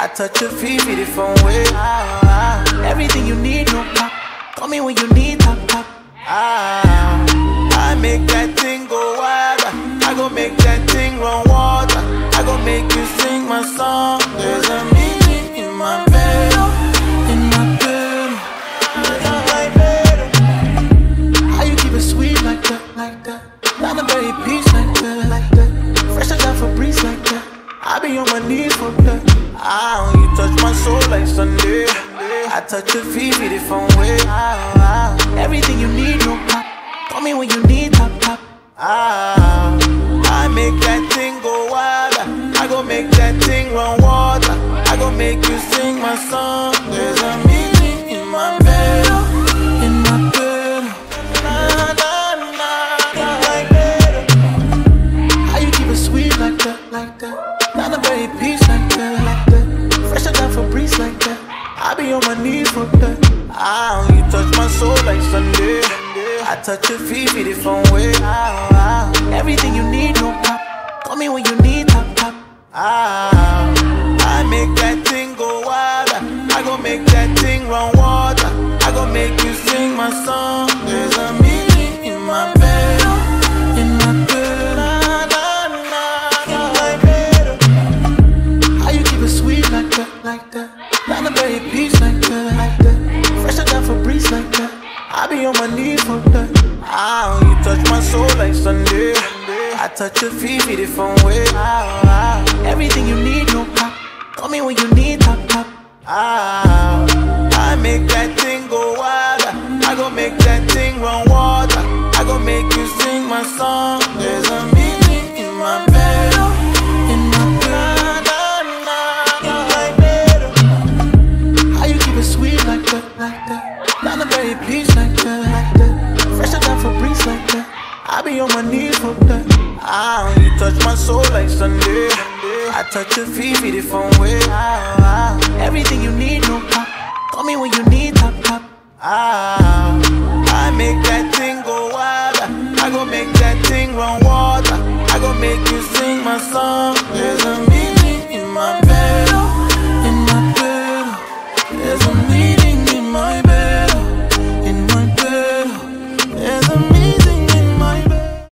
touch your feet, feel it from way. Everything you need, no pop. Call me when you need top top. I make that thing go wild. I go make that thing run water. I go make you sing my song. There's a meaning in my bed, in my bed. How you keep it sweet like that, like that? Not a berry piece like that, like that. Fresh out for breeze like that. I be on my knees for that. You touch my soul like Sunday. I touch your feet, feel it from way. Everything you need, no pop. Call me when you need top top. I make that thing go wild. I go make that thing run water. I go make you sing my song. There's a meaning in my bed, in my bed. Like that. How you keep it sweet like that, like that? Not a berry piece like that, like that. Fresh out for breeze like that. I be on my knees for that. You touch my soul like Sunday. I touch your feet, feel it from way. Everything you need, no pop. Call me when you need top top. I make that thing go wild. I go make that thing run water. I go make you sing my song. There's a meaning in my bed, in my bed. How you keep it sweet like that, like that? Not a berry piece like that, like that. Fresh out for breeze like that. I be on my knees for that. You touch my soul like Sunday. I touch your feet, feel it from way. Everything you need, no pop. Call me when you need top top. I make that thing go wild. I go make that thing run water. I go make you sing my song. There's a meaning in my bed, in my bed. How you keep it sweet like that, like that? Not a berry piece like that, like that. Fresh out for breeze like that. I be on my knees for that. You touch my soul like Sunday. I touch your feet, feel it from way. Everything you need, no pop. Call me when you need top top. I make that thing go wild. I go make that thing run water. I go make you sing my song. There's a